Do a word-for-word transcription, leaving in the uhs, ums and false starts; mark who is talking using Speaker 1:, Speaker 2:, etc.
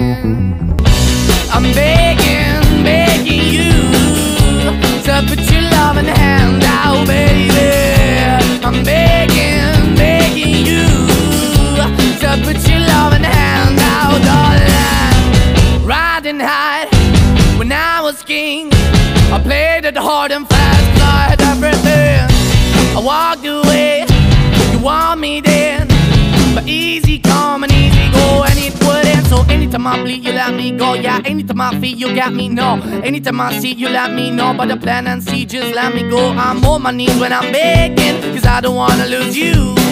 Speaker 1: I'm begging, begging you to put your loving hand out, baby. I'm begging, begging you to put your loving hand out, darling. Riding high when I was king, I played it hard and fast, I had everything. I walked away, you want me then, but easy come and easy go, and it wouldn't. So anytime I bleed, you let me go. Yeah, anytime I feel, you got me, no. Anytime I see, you let me know. But the plan and see, just let me go. I'm on my knees when I'm begging, cause I don't wanna lose you.